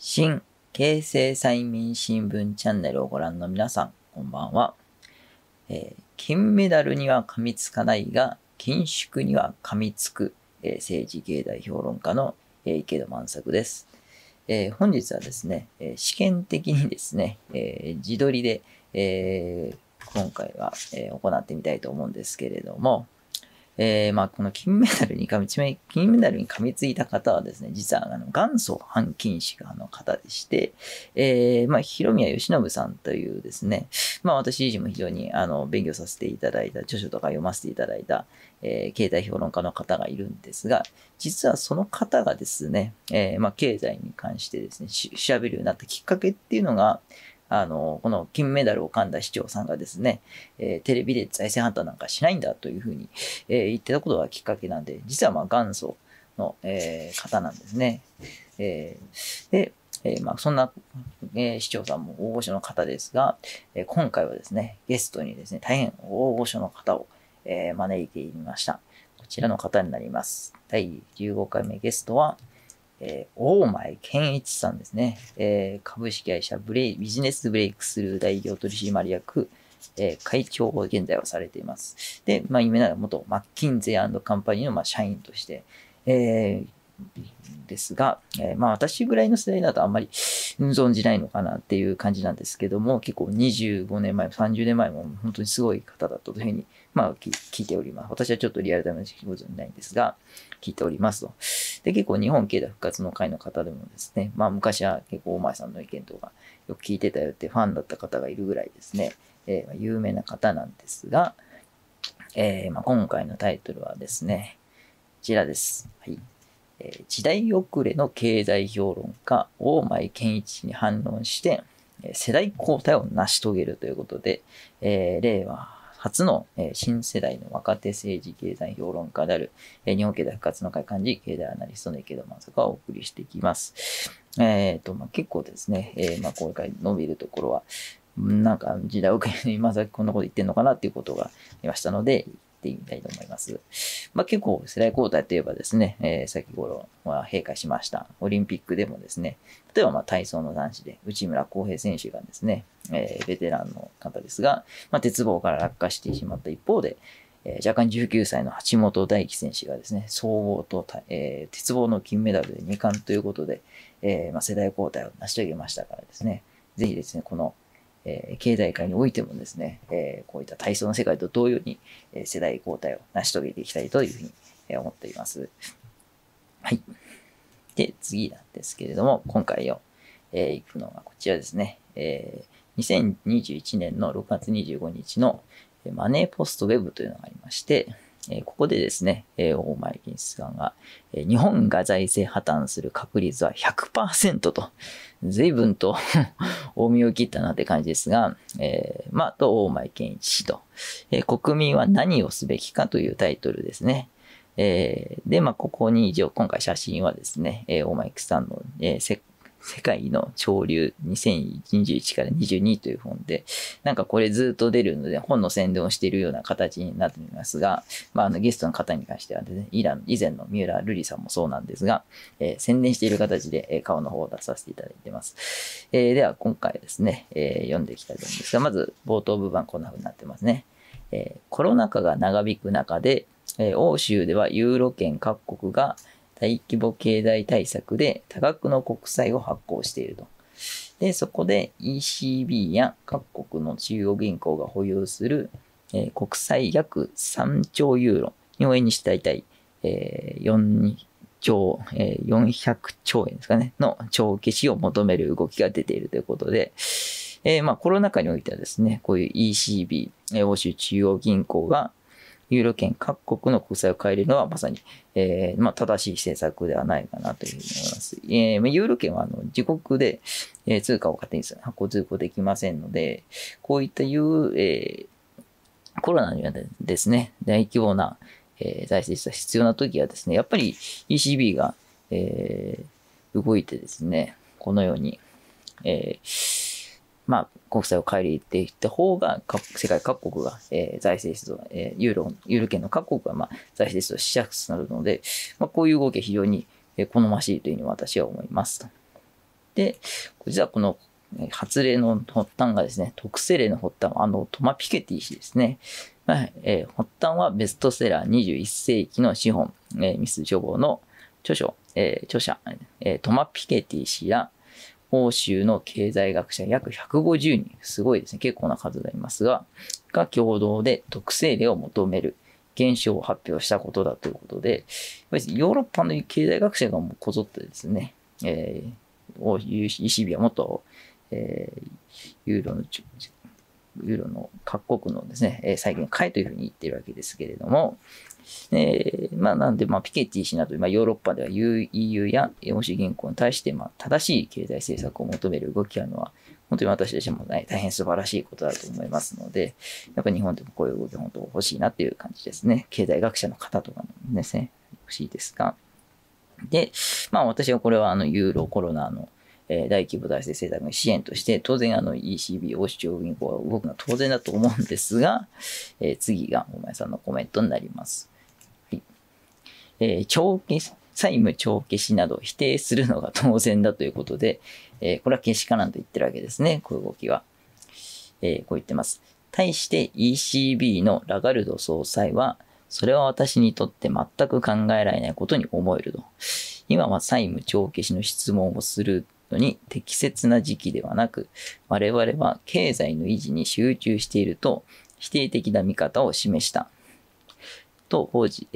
新京成催眠新聞チャンネルをご覧の皆さん、こんばんは。金メダルには噛みつかないが、緊縮には噛みつく、政治経済評論家の、池戸万作です。本日はですね、試験的にですね、自撮りで、今回は、行ってみたいと思うんですけれども、この金メダルに噛みついた方はですね、実は元祖反近視がの方でして、広宮義信さんというですね、私自身も非常に勉強させていただいた、著書とか読ませていただいた、経済評論家の方がいるんですが、実はその方がですね、経済に関してですね、調べるようになったきっかけっていうのが、この金メダルを噛んだ市長さんがですね、テレビで財政破綻なんかしないんだというふうに、言ってたことがきっかけなんで、実は元祖の、方なんですね。で、そんな、市長さんも大御所の方ですが、今回はですね、ゲストにですね、大変大御所の方を、招いてみました。こちらの方になります。第15回目ゲストは、大前健一さんですね。株式会社ビジネスブレイクスルー代表取締役、会長を現在はされています。で、夢なら元マッキンゼー&カンパニーの社員として、ですが、私ぐらいの世代だとあんまり存じないのかなっていう感じなんですけども、結構25年前、30年前も本当にすごい方だったというふうに、聞いております。私はちょっとリアルタイムのご存じないんですが、聞いておりますと。で、結構日本経済復活の会の方でもですね、昔は結構大前さんの意見とかよく聞いてたよってファンだった方がいるぐらいですね、有名な方なんですが、今回のタイトルはですね、こちらです。はい。時代遅れの経済評論家、大前健一に反論して、世代交代を成し遂げるということで、令和初の新世代の若手政治経済評論家である、日本経済復活の会幹事、経済アナリストの池田正がお送りしていきます。結構ですね、今回伸びるところは、なんか時代遅れに今さこんなこと言ってんのかなっていうことがありましたので、言ってみたいと思います。結構世代交代といえばですね、先頃は閉会しましたオリンピックでもですね、例えば体操の男子で内村航平選手がですね、ベテランの方ですが、鉄棒から落下してしまった一方で、若干19歳の橋本大輝選手がですね、総合と、鉄棒の金メダルで2冠ということで、世代交代を成し遂げましたからですね、ぜひですね、この経済界においてもですね、こういった体操の世界と同様に、世代交代を成し遂げていきたいというふうに、思っています。はい。で、次なんですけれども、今回行くのがこちらですね。2021年の6月25日のマネーポストウェブというのがありまして、ここでですね、大前健一さんが、日本が財政破綻する確率は 100% と、随分と大見を切ったなって感じですが、大前健一と、国民は何をすべきかというタイトルですね。で、ここに今回写真はですね、大前さんの、世界の潮流2021から22という本で、なんかこれずっと出るので本の宣伝をしているような形になっていますが、ゲストの方に関してはですね、以前の三浦瑠麗さんもそうなんですが、宣伝している形で顔の方を出させていただいています。では今回ですね、読んでいきたいと思うんですが、まず冒頭部分こんな風になってますね。コロナ禍が長引く中で、欧州ではユーロ圏各国が大規模経済対策で多額の国債を発行していると。で、そこで ECB や各国の中央銀行が保有する、国債約3兆ユーロ、日本円にして大体、400兆円ですかね、の帳消しを求める動きが出ているということで、コロナ禍においてはですね、こういう ECB、欧州中央銀行がユーロ圏各国の国債を買えるのはまさに、正しい政策ではないかなというふうに思います。ユーロ圏は自国で、通貨を勝手に発行通行できませんので、こういったコロナにはですね、大規模な、財政出が必要な時はですね、やっぱり ECB が、動いてですね、このように、国債を買い入れていった方が、世界各国が、財政出動、ユーロ圏の各国が、財政出動しやすくなるので、こういう動きは非常に好ましいというふうに私は思います。 で、実はこの発令の発端がですね、特性例の発端はトマ・ピケティ氏ですね。発端はベストセラー21世紀の資本、ミス処方の著者、トマ・ピケティ氏や欧州の経済学者約150人、すごいですね、結構な数がいますが、共同で特性例を求める現象を発表したことだということで、ヨーロッパの経済学者がこぞってですね、ECB はもっと、ユーロの各国のですね、債券買えというふうに言っているわけですけれども、なんで、ピケティ氏など、ヨーロッパでは EU や欧州銀行に対して、正しい経済政策を求める動きがあるのは、本当に私たちも、大変素晴らしいことだと思いますので、やっぱり日本でもこういう動きが本当欲しいなっていう感じですね。経済学者の方とかもですね、欲しいですが。で、私はこれはユーロコロナの大規模財政政策の支援として、当然ECB、欧州中央銀行が動くのは当然だと思うんですが、次が大前さんのコメントになります。債務帳消しなど否定するのが当然だということで、これはけしからんと言ってるわけですね、こういう動きは。こう言ってます。対して ECB のラガルド総裁は、それは私にとって全く考えられないことに思えると。今は債務帳消しの質問をするのに適切な時期ではなく、我々は経済の維持に集中していると否定的な見方を示した。と報じ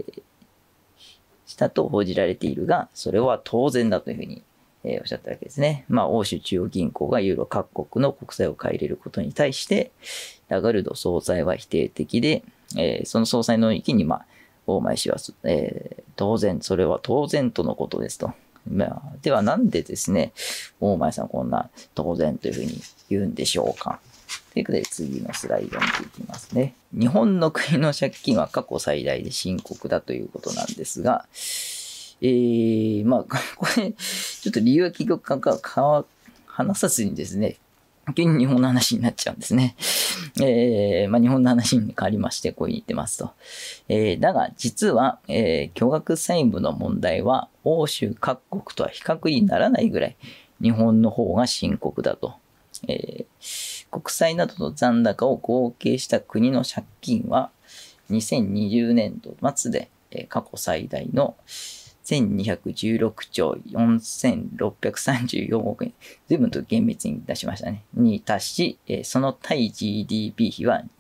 られているが、それは当然だというふうに、おっしゃったわけですね。欧州中央銀行がユーロ各国の国債を買い入れることに対して、ラガルド総裁は否定的で、その総裁の意見に、大前氏は、それは当然とのことですと。ではなんでですね、大前さんこんな当然というふうに言うんでしょうか。ということで次のスライドを見ていきますね。日本の国の借金は過去最大で深刻だということなんですが、これ、ちょっと理由は結局話さずにですね、急に日本の話になっちゃうんですね。日本の話に変わりまして、こう言ってますと。だが、実は、巨額債務の問題は、欧州各国とは比較にならないぐらい、日本の方が深刻だと。国債などの残高を合計した国の借金は、2020年度末で、過去最大の1216兆4634億円、随分と厳密に出しましたね。に達し、その対 GDP 比は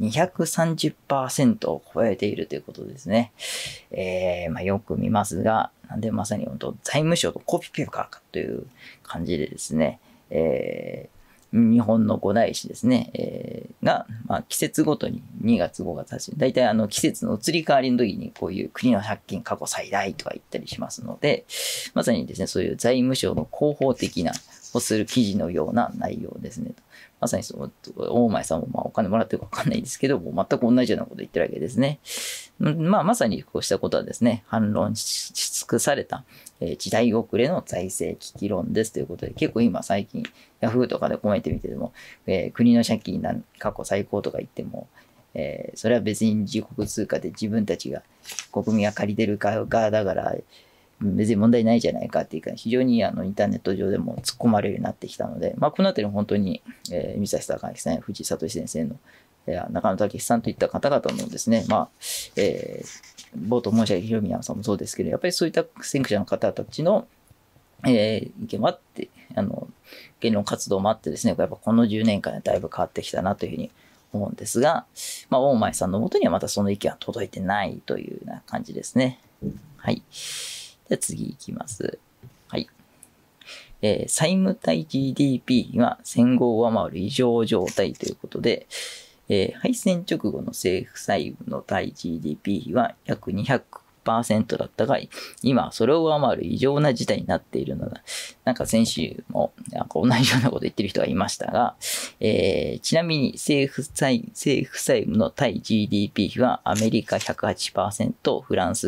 230% を超えているということですね。よく見ますが、なんでまさに本当財務省とコピペーカーかという感じでですね、日本の五大師ですね、が、季節ごとに2月5月8日、大体季節の移り変わりの時にこういう国の借金過去最大とか言ったりしますので、まさにですね、そういう財務省の広報的なをする記事のような内容ですね。まさに大前さんもお金もらってるかわかんないですけど、全く同じようなこと言ってるわけですね。まさにこうしたことはですね、反論し尽くされた、時代遅れの財政危機論ですということで、結構今最近、ヤフーとかでコメント見てても、国の借金過去最高とか言っても、それは別に自国通貨で自分たちが国民が借りてる側だから別に問題ないじゃないかっていうか、非常にインターネット上でも突っ込まれるようになってきたので、このあたり本当に、三橋孝明さんや藤井聡先生の中野武さんといった方々のですね、冒頭申し上げた広宮さんもそうですけど、やっぱりそういった先駆者の方たちの、意見もあって、言論活動もあってですね、やっぱこの10年間でだいぶ変わってきたなというふうに思うんですが、大前さんのもとにはまたその意見は届いてないというような感じですね。はい。では次いきます。はい。債務対 GDP は戦後を上回る異常状態ということで、敗戦直後の政府債務の対 GDP 比は約200%だったが、今それを上回る異常な事態になっているのだ。なんか先週も同じようなこと言ってる人がいましたが、ちなみに政府債務の対 GDP 比はアメリカ 108%、フランス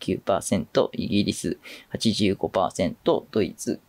99%、イギリス 85%、ドイツ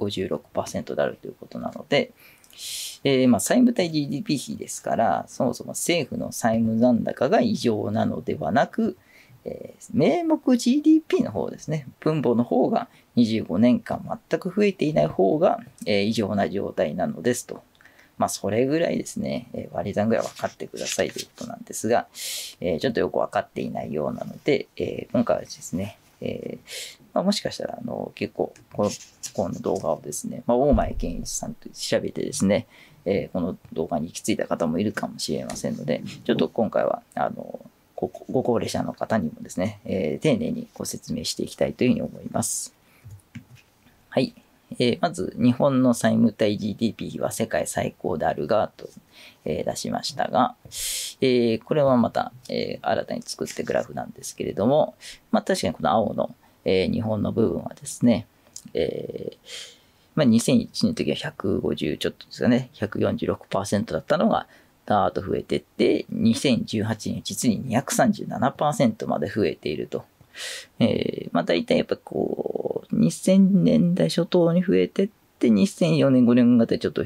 56% であるということなので、債務対 GDP 比ですから、そもそも政府の債務残高が異常なのではなく、 名目 GDP の方ですね。分母の方が25年間全く増えていない方が、異常な状態なのですと。まあ、それぐらいですね、割り算ぐらい分かってくださいということなんですが、ちょっとよく分かっていないようなので、今回はですね、もしかしたら、結構この動画をですね、大前健一さんと調べてですね、この動画に行き着いた方もいるかもしれませんので、ちょっと今回は、ご高齢者の方にもですね、丁寧にご説明していきたいというふうに思います。はい。まず、日本の債務対 GDP 比は世界最高であるが、と、出しましたが、これはまた、新たに作ってグラフなんですけれども、確かにこの青の、日本の部分はですね、2001年の時は150ちょっとですかね、146% だったのが、ダーッと増えていって、2018年実に 237% まで増えていると。大体やっぱこう、2000年代初頭に増えてって、2004年、5年あたりちょっと、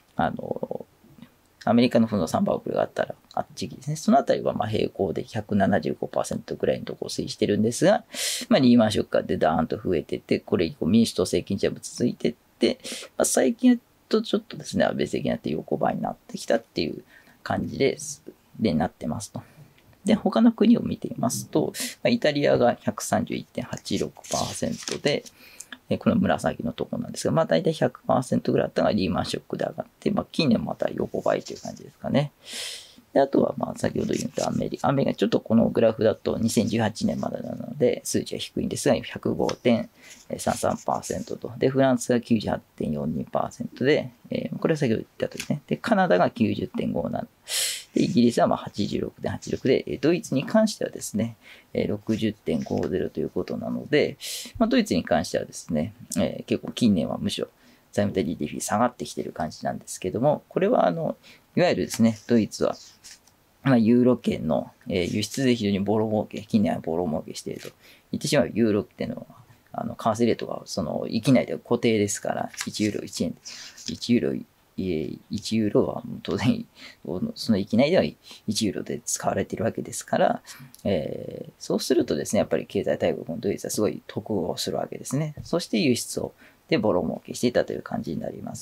アメリカの負の3バブルがあったら、あっちですね。そのあたりは平行で 175% ぐらいのところを推移してるんですが、リーマンショックがでダーンと増えてって、これ以降民主党政権時代も続いてって、最近とちょっとですね、安倍政権になって横ばいになってきたっていう感じでなってますと。で、他の国を見てみますと、イタリアが 131.86% で、この紫のところなんですが、大体 100% ぐらいあったのがリーマンショックで上がって、近年また横ばいという感じですかね。で、あとは、先ほど言ったアメリカがちょっとこのグラフだと2018年までなので、数値は低いんですが、105.33% と。で、フランスが 98.42% で、これは先ほど言ったとですね。で、カナダが 90.57。で、イギリスは86.86 で、ドイツに関してはですね、60.50 ということなので、ドイツに関してはですね、結構近年はむしろ債務対 GDP 下がってきている感じなんですけども、これはいわゆるですね、ドイツは、ユーロ圏の輸出で非常にボロ儲け、近年はボロ儲けしていると言ってしまうユーロっていうのは、為替レートが域内では固定ですから、1ユーロ1円、1ユーロは当然、その域内では1ユーロで使われているわけですから、そうするとですね、やっぱり経済大国のドイツはすごい得をするわけですね。そして輸出でボロ儲けしていたという感じになります。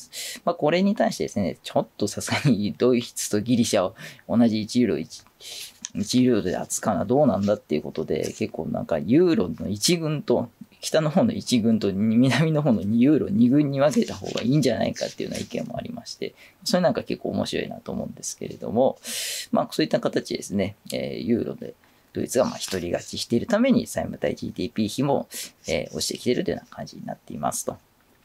これに対してですね、ちょっとさすがにドイツとギリシャを同じ1ユーロ1ユーロで扱うのはどうなんだっていうことで、結構ユーロの1軍と、北の方の1軍と南の方の2ユーロ2軍に分けた方がいいんじゃないかっていうような意見もありまして、それ結構面白いなと思うんですけれども、そういった形ですね、ユーロでドイツが一人勝ちしているために債務対 GDP 比も、落ちてきているというような感じになっていますと。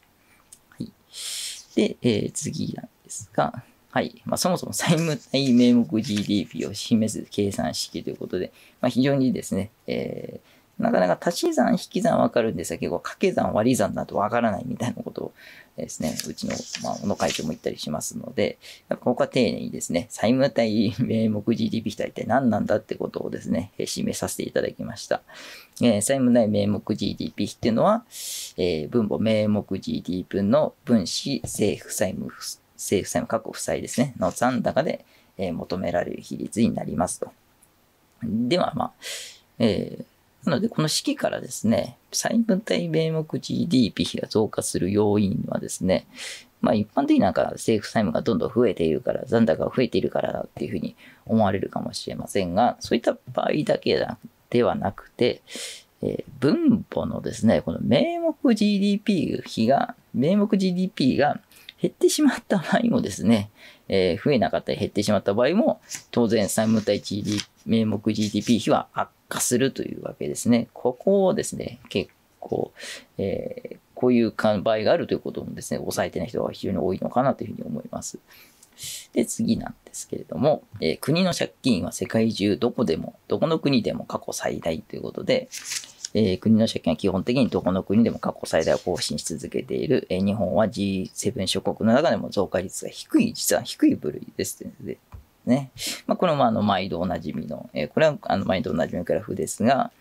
で、次なんですが、はい。そもそも債務対名目 GDP を示す計算式ということで、非常にですね、なかなか足し算、引き算わかるんですが、結構掛け算、割り算だとわからないみたいなことをですね、うちの、小野会長も言ったりしますので、やっぱここは丁寧にですね、債務対名目 GDP 比とは一体何なんだってことをですね、示させていただきました。債務対名目 GDP 比っていうのは、分母名目 GDP 分の分子政府債務過去負債ですね、の残高で、求められる比率になりますと。では、なので、この式からですね、債務対名目 GDP 比が増加する要因はですね、一般的に政府債務がどんどん増えているから、残高が増えているからだっていうふうに思われるかもしれませんが、そういった場合だけではなくて、分母のですね、この名目 GDP が減ってしまった場合もですね、増えなかったり減ってしまった場合も、当然債務対名目 GDP 比は悪化するというわけですね。ここをですね、結構、こういう場合があるということもですね、抑えてない人が非常に多いのかなというふうに思います。で、次なんですけれども、国の借金は世界中どこの国でも過去最大ということで、国の借金は基本的にどこの国でも過去最大を更新し続けている。日本は G7 諸国の中でも増加率が実は低い部類ですね。これも毎度おなじみの、これは毎度おなじみのグラフですが、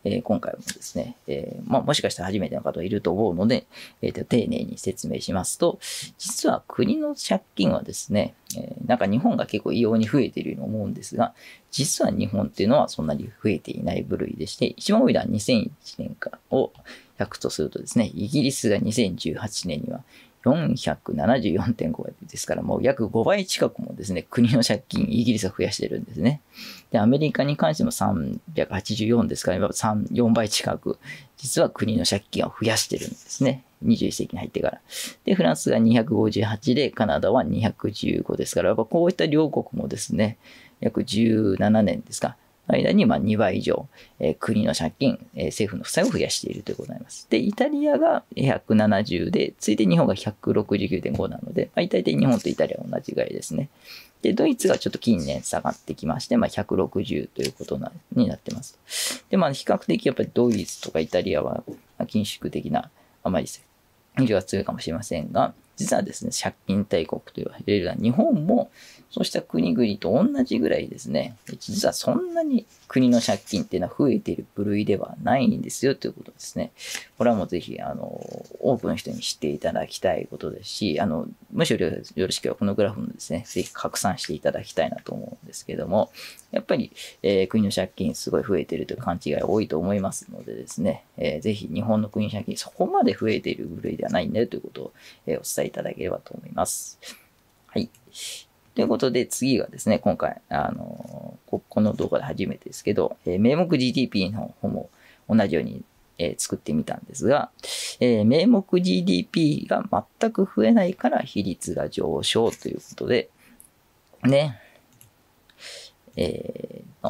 今回もですね、もしかしたら初めての方いると思うので、丁寧に説明しますと、実は国の借金はですね、なんか日本が結構異様に増えているように思うんですが、実は日本っていうのはそんなに増えていない部類でして、一番多いのは2001年を100とするとですね、イギリスが2018年には474.5 倍ですから、もう約5倍近くもですね、国の借金、イギリスは増やしてるんですね。で、アメリカに関しても384ですから、4倍近く、実は国の借金を増やしてるんですね。21世紀に入ってから。で、フランスが258で、カナダは215ですから、やっぱこういった両国もですね、約17年ですか。間に2倍以上、国の借金、政府の負債を増やしているということになります。で、イタリアが170で、次いで日本が 169.5 なので、大体日本とイタリアは同じぐらいですね。で、ドイツがちょっと近年下がってきまして、160ということになってます。で、比較的やっぱりドイツとかイタリアは緊縮的な、あまり影響が強いかもしれませんが、実はですね、借金大国と言われるのは日本もそうした国々と同じぐらいですね、実はそんなに国の借金っていうのは増えている部類ではないんですよということですね。これはもうぜひ、多くの人に知っていただきたいことですし、むしろよろしければこのグラフもですね、ぜひ拡散していただきたいなと思うんですけども、やっぱり、国の借金すごい増えているという勘違いが多いと思いますのでですね、ぜひ日本の国の借金そこまで増えている部類ではないんだよということを、お伝えいただければと思います。はい。ということで、次はですね、今回、この動画で初めてですけど、名目 GDP の方も同じように、作ってみたんですが、名目 GDP が全く増えないから比率が上昇ということで、ね、はい。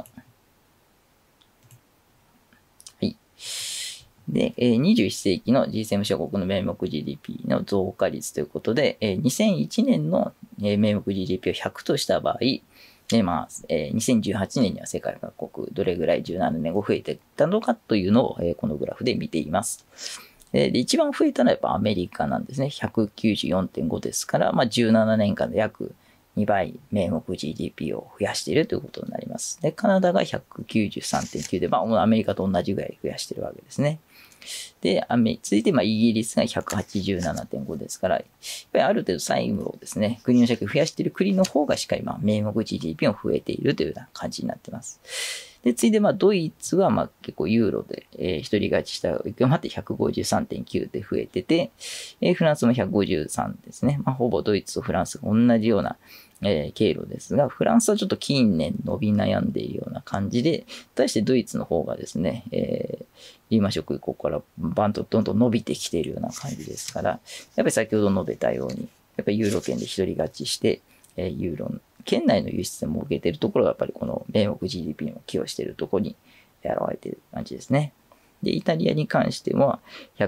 で、21世紀の G7 諸国の名目 GDP の増加率ということで、2001年の名目 GDP を100とした場合、2018年には世界各国どれぐらい17年後増えていったのかというのを、このグラフで見ています。で、一番増えたのはやっぱアメリカなんですね。194.5 ですから、17年間で約2倍名目 GDP を増やしているということになります。で、カナダが 193.9 で、アメリカと同じぐらい増やしているわけですね。で、続いてイギリスが 187.5 ですから、やっぱりある程度債務をですね、国の借金を増やしている国の方がしっかり名目 GDP も増えているというような感じになっています。で、次いでドイツは結構ユーロで、一人勝ちした影響もあって 153.9 で増えてて、フランスも153ですね。ほぼドイツとフランスが同じような経路ですが、フランスはちょっと近年伸び悩んでいるような感じで、対してドイツの方がですね、リーマンショック以降からバンとどんどん伸びてきているような感じですから、やっぱり先ほど述べたように、やっぱりユーロ圏で一人勝ちして、ユーロ圏内の輸出も受けているところがやっぱりこの名目 GDP も寄与しているところに現れている感じですね。で、イタリアに関しては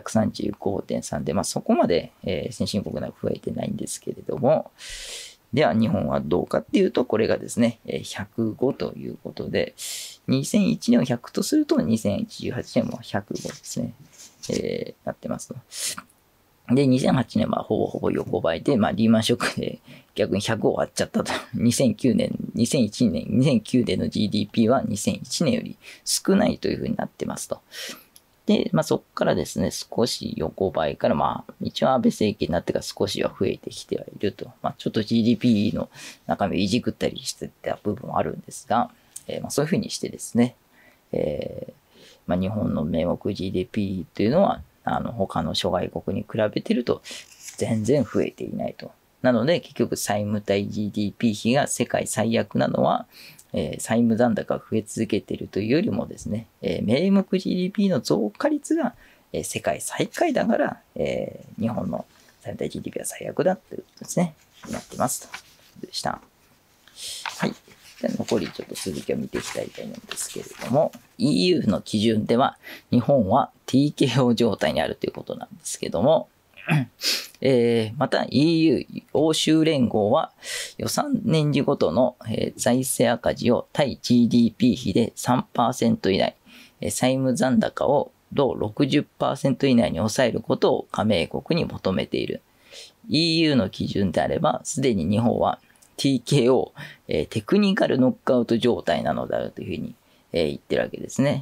135.3 で、そこまで、先進国は増えてないんですけれども、では日本はどうかっていうと、これがですね、105ということで、2001年を100とすると、2018年も105ですね、なってますと。で、2008年はほぼほぼ横ばいで、リーマンショックで逆に100を割っちゃったと。2009年の GDP は2001年より少ないというふうになってますと。で、そこからですね、少し横ばいから、一応安倍政権になってから少しは増えてきてはいると。ちょっと GDP の中身をいじくったりしてた部分もあるんですが、そういうふうにしてですね、日本の名目 GDP というのは、他の諸外国に比べてると全然増えていないと。なので、結局債務対 GDP 比が世界最悪なのは、債務残高が増え続けているというよりもですね、名目 GDP の増加率が、世界最下位だから、日本の債務対 GDP は最悪だということですね、なってますと。でした。はい。で残りちょっと続きを見ていきたいと思うんですけれども、EU の基準では日本は TKO 状態にあるということなんですけども、また EU 欧州連合は予算年次ごとの財政赤字を対 GDP 比で 3% 以内、債務残高を同 60% 以内に抑えることを加盟国に求めている。EU の基準であれば、すでに日本はTKO、テクニカルノックアウト状態なのであるというふうに、言ってるわけですね。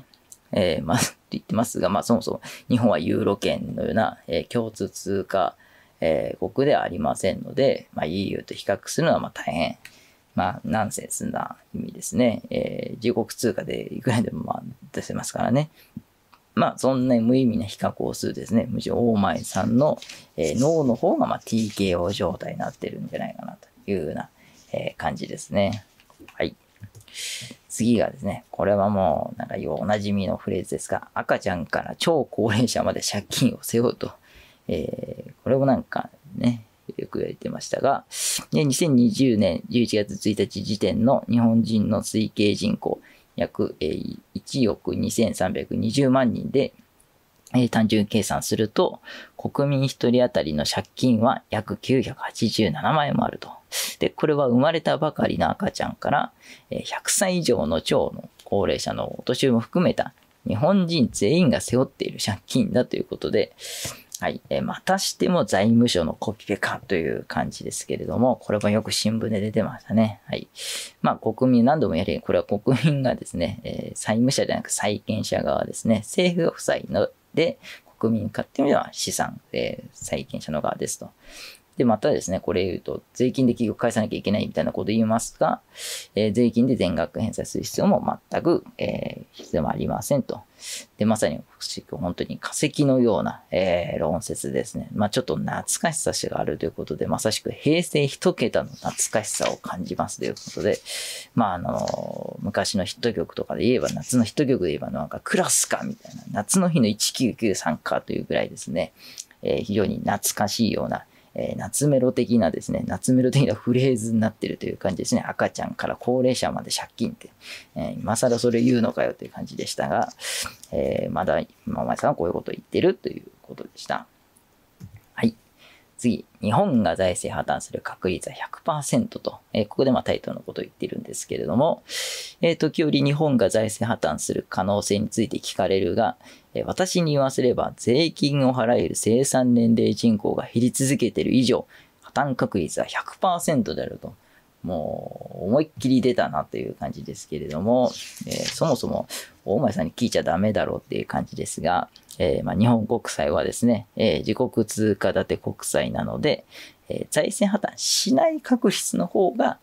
まあ、と言ってますが、まあ、そもそも日本はユーロ圏のような、共通通貨、国ではありませんので、まあ、EU と比較するのはまあ大変、まあ、ナンセンスな意味ですね。自国通貨でいくらでもまあ出せますからね。まあ、そんな無意味な比較をするですね。むしろ大前さんの、脳の方がまあ TKO 状態になってるんじゃないかなというような、感じですね。はい。次がですね、これはもうなんかおなじみのフレーズですが、赤ちゃんから超高齢者まで借金を背負うと。これもなんかね、よく言われてましたが、2020年11月1日時点の日本人の推計人口約1億2320万人で、単純計算すると、国民1人当たりの借金は約987万円もあると。で、これは生まれたばかりの赤ちゃんから100歳以上の超の高齢者のお年寄りも含めた日本人全員が背負っている借金だということで、はい。またしても財務省のコピペかという感じですけれども、これもよく新聞で出てましたね。はい。まあ、国民、何度もやれ、これは国民がですね、債務者ではなく債権者側ですね、政府が負債ので、国民かっていう意味では資産、債権者の側ですと。で、またですね、これ言うと、税金で企業返さなきゃいけないみたいなことを言いますが、税金で全額返済する必要も全く、必要もありませんと。で、まさに本当に化石のような、論説ですね。まあちょっと懐かしさがあるということで、まさしく平成一桁の懐かしさを感じますということで、まあ昔のヒット曲とかで言えば、夏のヒット曲で言えばなんかクラスかみたいな、夏の日の1993かというぐらいですね、非常に懐かしいような、夏メロ的なですね、夏メロ的なフレーズになっているという感じですね。赤ちゃんから高齢者まで借金って、今更それ言うのかよという感じでしたが、まだ今お前さんはこういうことを言ってるということでした。はい。次、日本が財政破綻する確率は 100% と、ここでタイトルのことを言っているんですけれども、時折日本が財政破綻する可能性について聞かれるが、私に言わせれば税金を払える生産年齢人口が減り続けている以上、破綻確率は 100% であると。もう思いっきり出たなという感じですけれども、そもそも大前さんに聞いちゃダメだろうっていう感じですが、日本国債はですね、自国通貨建て国債なので、財政破綻しない確率の方が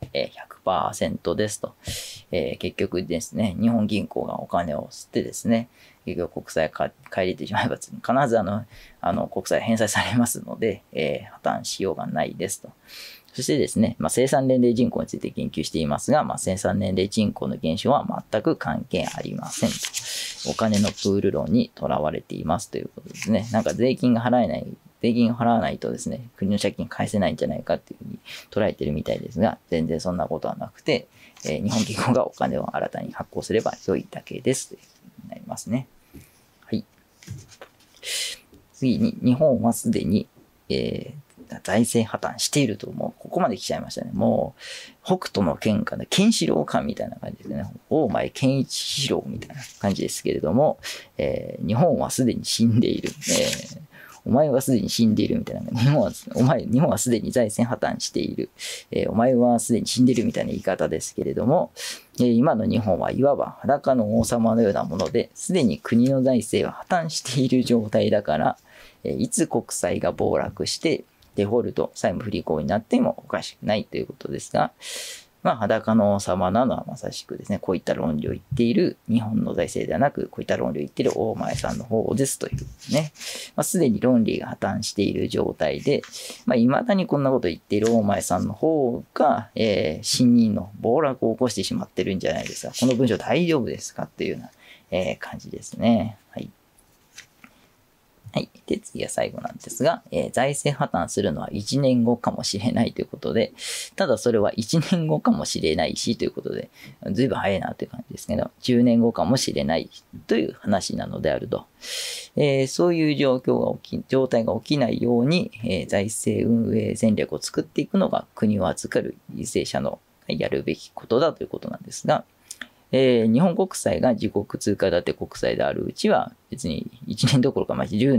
100% ですと、結局ですね、日本銀行がお金を吸ってですね、結局国債買い入れてしまえば必ず国債返済されますので、破綻しようがないですと。そしてですね、生産年齢人口について研究していますが、生産年齢人口の減少は全く関係ありませんと。お金のプール論にとらわれていますということですね。なんか税金を払わないとですね、国の借金返せないんじゃないかっていうふうに捉えてるみたいですが、全然そんなことはなくて、日本銀行がお金を新たに発行すれば良いだけですということになりますね。はい。次に、日本はすでに、財政破綻していると、もうここまで来ちゃいましたね。もう、北斗の拳かね、ケンシロウかみたいな感じですね。大前健一四郎みたいな感じですけれども、日本はすでに死んでいる。お前はすでに死んでいるみたいな。日本はすでに財政破綻している。お前はすでに死んでいるみたいな言い方ですけれども、今の日本はいわば裸の王様のようなもので、すでに国の財政は破綻している状態だから、いつ国債が暴落して、デフォルト、債務不履行になってもおかしくないということですが、裸の王様なのはまさしくですね、こういった論理を言っている日本の財政ではなく、こういった論理を言っている大前さんの方ですというね、すでに論理が破綻している状態で、未だにこんなことを言っている大前さんの方が、信任の暴落を起こしてしまってるんじゃないですか。この文章大丈夫ですかっていうような、感じですね。はい。はい。で、次が最後なんですが、財政破綻するのは1年後かもしれないということで、ただそれは1年後かもしれないしということで、ずいぶん早いなという感じですけど、10年後かもしれないという話なのであると。そういう状態が起きないように、財政運営戦略を作っていくのが国を預かる為政者のやるべきことだということなんですが、日本国債が自国通貨建て国債であるうちは別に1年どころか10年、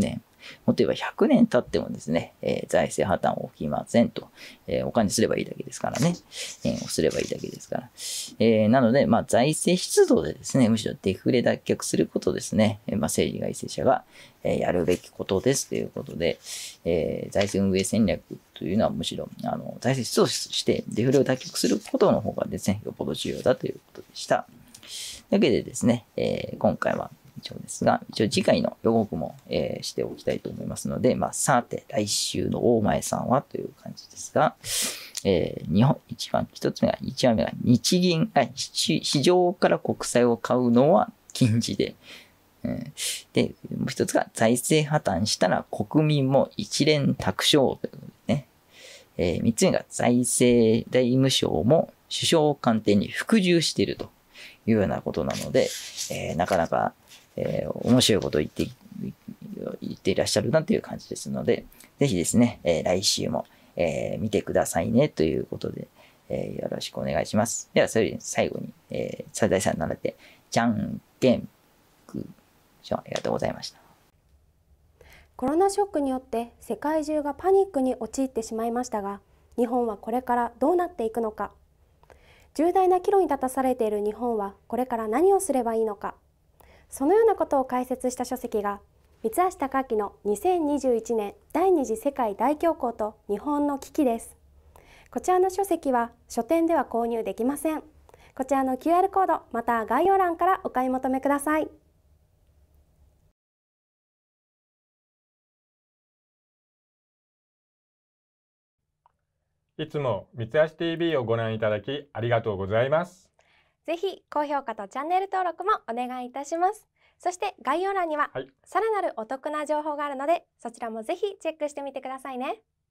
もっと言えば100年経ってもですね、財政破綻起きませんと。お金すればいいだけですからね。円をすればいいだけですから。なので、財政出動でですね、むしろデフレ脱却することですね、政治外政者がやるべきことですということで、財政運営戦略というのはむしろ、財政出動してデフレを脱却することの方がですね、よっぽど重要だということでした。というわけでですね、今回は以上ですが、一応次回の予告も、しておきたいと思いますので、さて、来週の大前さんはという感じですが、一番目が日銀が市場から国債を買うのは禁じで、で、もう一つが財政破綻したら国民も一連卓勝ということでね。三つ目が財政財務省も首相官邸に服従しているというようなことなので、なかなか、面白いことを言っていらっしゃるなという感じですので、ぜひですね、来週も、見てくださいねということで、よろしくお願いします。では、それで最後に、最大さんに習って、じゃんけんグー。ありがとうございました。 コロナショックによって世界中がパニックに陥ってしまいましたが、日本はこれからどうなっていくのか。重大な岐路に立たされている日本はこれから何をすればいいのか。そのようなことを解説した書籍が、三橋貴明の2021年第二次世界大恐慌と日本の危機です。こちらの書籍は書店では購入できません。こちらの QR コードまた概要欄からお買い求めください。 いつも三橋 TV をご覧いただきありがとうございます。 ぜひ高評価とチャンネル登録もお願いいたします。そして概要欄にはさらなるお得な情報があるので、そちらもぜひチェックしてみてくださいね。